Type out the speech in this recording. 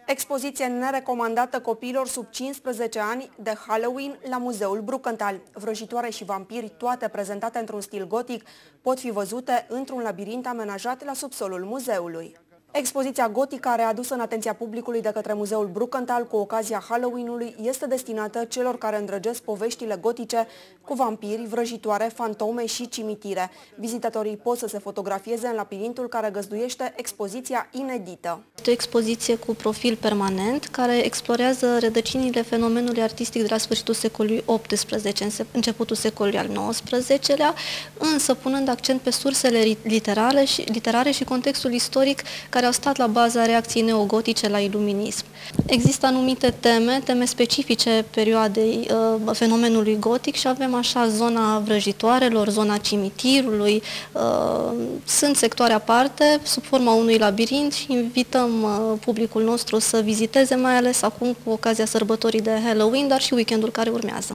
Expoziție nerecomandată copiilor sub 15 ani de Halloween la Muzeul Brukenthal. Vrăjitoare și vampiri, toate prezentate într-un stil gotic, pot fi văzute într-un labirint amenajat la subsolul muzeului. Expoziția gotică readusă în atenția publicului de către Muzeul Brukenthal cu ocazia Halloween-ului este destinată celor care îndrăgesc poveștile gotice cu vampiri, vrăjitoare, fantome și cimitire. Vizitatorii pot să se fotografieze în labirintul care găzduiește expoziția inedită. Este o expoziție cu profil permanent care explorează rădăcinile fenomenului artistic de la sfârșitul secolului XVIII, începutul secolului al XIX-lea, însă punând accent pe sursele literare și contextul istoric care au stat la baza reacției neogotice la iluminism. Există anumite teme specifice perioadei fenomenului gotic și avem așa zona vrăjitoarelor, zona cimitirului, sunt sectoare aparte sub forma unui labirint și invităm publicul nostru să viziteze, mai ales acum cu ocazia sărbătorii de Halloween, dar și weekendul care urmează.